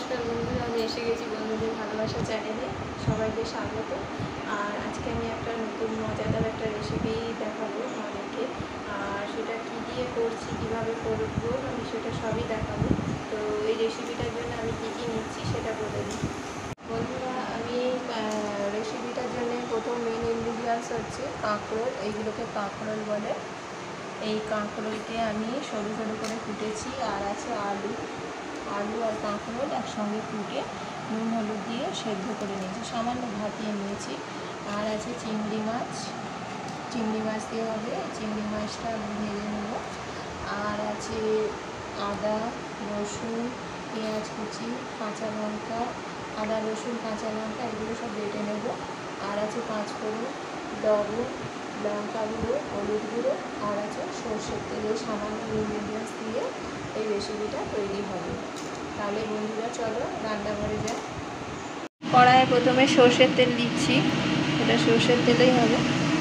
নমস্কার বন্ধুরা, আমি এসে গেছি বন্ধুদের ভালোবাসা চ্যানেলে। সবাইকে স্বাগত। আর আজকে আমি একটা নতুন মজাদার একটা রেসিপি দেখাবো আমাদেরকে। আর সেটা কী দিয়ে করছি, কীভাবে করবো, আমি সেটা সবই দেখাবো। তো এই রেসিপিটার জন্য আমি কী কী নিচ্ছি সেটা বলে দিই বন্ধুরা। আমি রেসিপিটার জন্য প্রথম মেন ইনগ্রিডিয়েন্টস হচ্ছে কাঁকরোল। এইগুলোকে কাঁকরোল বলে। এই কাঁকরোলকে আমি সরু সরু করে কুটেছি। আর আছে আলু আর কাঁকরোল একসঙ্গে কুটে নুন হলুদ দিয়ে সেদ্ধ করে নিয়েছি, সামান্য ভাপিয়ে নিয়েছি। আর আছে চিংড়ি মাছ দিয়ে হবে, চিংড়ি মাছটা ভেজে নেব। আর আছে আদা রসুন পেঁয়াজ কুচি কাঁচা লঙ্কা, আদা রসুন কাঁচা লঙ্কা এগুলো সব বেটে নেব। আর আছে পাঁচফোড়ন, লবণ, লঙ্কা গুঁড়ো, হলুদ গুঁড়ো, আর আছে সর্ষের তেল। এই সামান্য ইনগ্রিডিয়েন্টস দিয়ে এই রেসিপিটা তৈরি হবে। তাহলে বন্ধুরা চলো রান্নাঘরে যাই। কড়াইয়ে প্রথমে সর্ষের তেল দিচ্ছি, এটা সর্ষের তেলেই হবে।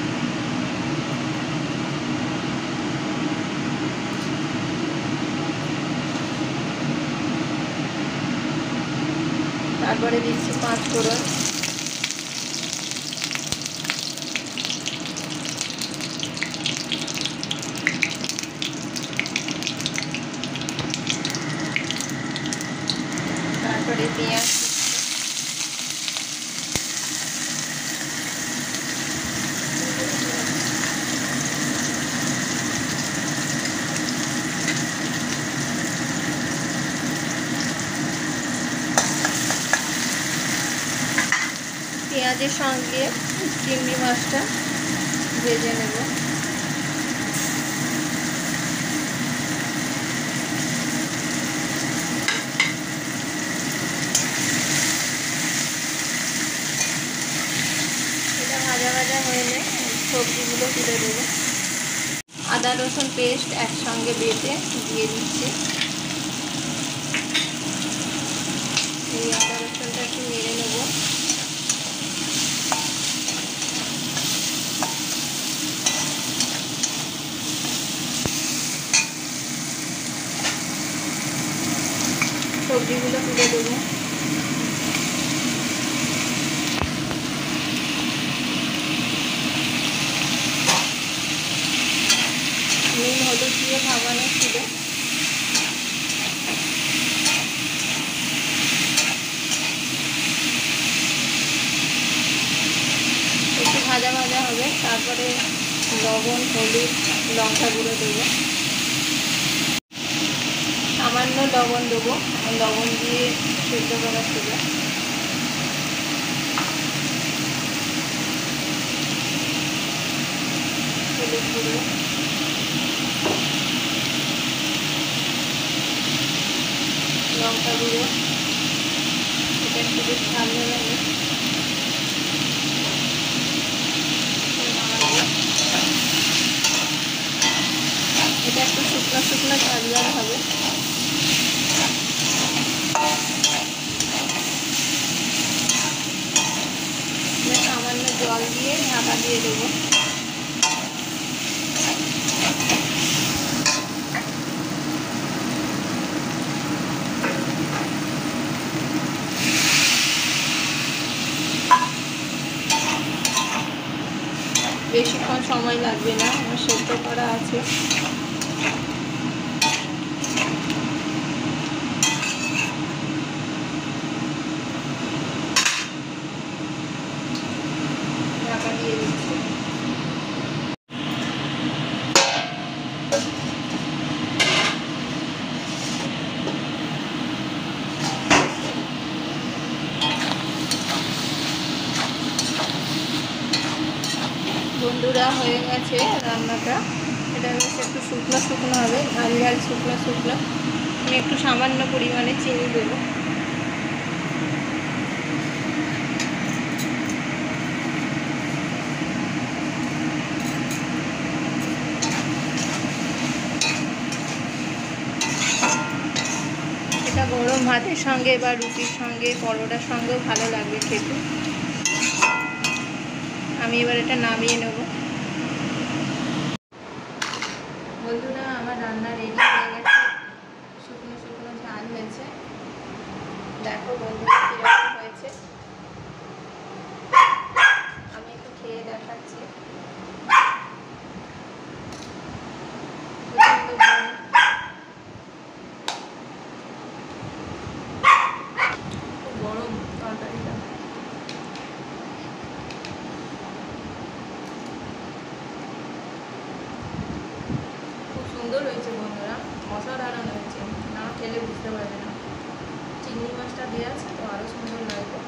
তারপরে দিচ্ছি পাঁচফোড়ন, তারপরে পেঁয়াজ, পেঁয়াজের সঙ্গে চিংড়ি মাছটা ভেজে নেব। এটা ভাজা ভাজা হয়ে সবজিগুলো তুলে দেবো। আদা রসুন পেস্ট একসঙ্গে বেটে দিয়ে দিচ্ছি। এই আদা রসুনটা একটু নেড়ে নেব। সবজিগুলো তুলে দেবো। নুন হলুদ দিয়ে ভাবানো ছিল। একটু ভাজা ভাজা হবে, তারপরে লবণ হলুদ লঙ্কা গুঁড়ো দেবো। সামান্য লবণ দেবো, লবণ দিয়ে সেদ্ধ করা ছিল। হলুদ গুঁড়ো, লঙ্কা গুঁড়ো, এটা একটু বেশ ভালো লাগে। এটা একটু শুকনো শুকনো ঝাল হবে। সামান্য জল দিয়ে ঢাকা দিয়ে দেবো। বেশিক্ষণ সময় লাগবে না, আমার সেদ্ধ করা আছে। ঢাকা দিয়ে দিচ্ছি। বন্ধুরা হয়ে গেছে রান্নাটা। এটা বেশ একটু শুকনো শুকনো হবে, ঝাল ঝাল শুকনো শুকনো। আমি একটু সামান্য পরিমাণে চিনি দেবো। এটা গরম ভাতের সঙ্গে বা রুটির সঙ্গে পরোটার সঙ্গেও ভালো লাগবে খেতে। আমি এবার এটা নামিয়ে নেব। বন্ধুরা আমার রান্না রেডি হয়ে গেছে, শুকনো শুকনো ঝাল হয়েছে। দেখো বন্ধুরা কীরকম হয়েছে, আমি একটু খেয়ে দেখাচ্ছি। খুব গরম তরকারিটা। খুব সুন্দর হয়েছে বন্ধুরা, অসাধারণ হয়েছে, না খেলে বুঝতে পারবে না। চিংড়ি মাছটা দেওয়া আছে তো আরও সুন্দর লাগবে।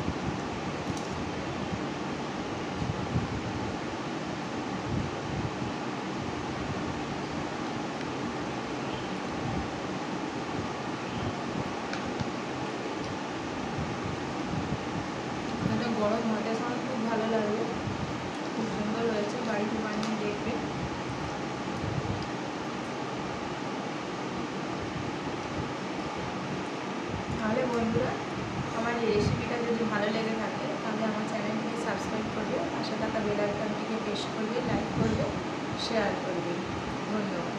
এটা গরম ভাতের সঙ্গে খুব ভালো লাগবে, খুব সুন্দর হয়েছে, বাড়িতে বানিয়ে দেখবে। তাহলে বন্ধুরা আমার এই রেসিপিটা যদি ভালো লেগে থাকে তাহলে আমার চ্যানেলটিকে সাবস্ক্রাইব করবে, পাশে থাকা বেল আইকনটিকে প্রেস করবে, লাইক করবে, শেয়ার করবে। ধন্যবাদ।